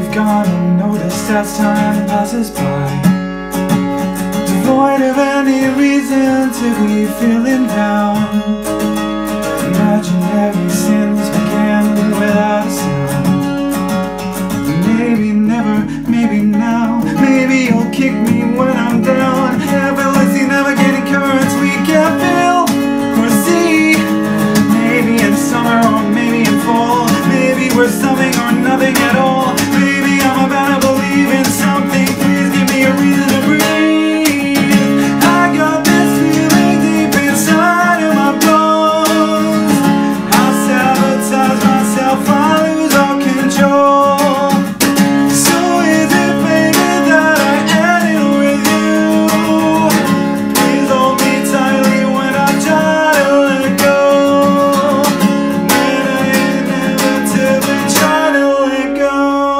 we've gone unnoticed as time passes by, devoid of any reason to be feeling down. Imaginary sins began without a sound. Maybe never, maybe now, maybe you'll kick me when I'm down. Effortlessly navigating currents we can't feel or see. Maybe in summer or maybe in fall. Maybe we're something or nothing at all. Maybe I'm about to believe in something. Please give me a reason to breathe. I got this feeling deep inside of my bones. I sabotage myself, I lose all control. So is it fated that I end it with you? Please hold me tightly when I try to let go. When I inevitably try to let go.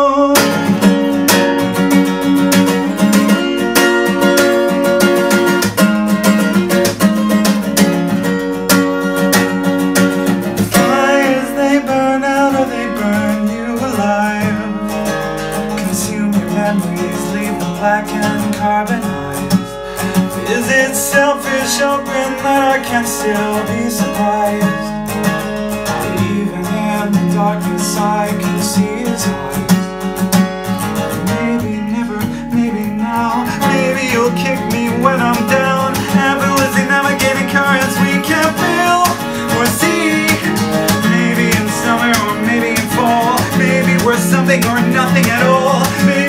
Fires, they burn out or they burn you alive. Consume your memories, leave them black and carbonized. Is it selfish hoping that I can still be surprised? Even in the darkness I can see his eyes. Maybe never, maybe now. Maybe you'll kick me when I'm down. Effortlessly navigating currents we can't feel or see. Maybe in summer or maybe in fall. Maybe we're something or nothing at all. Maybe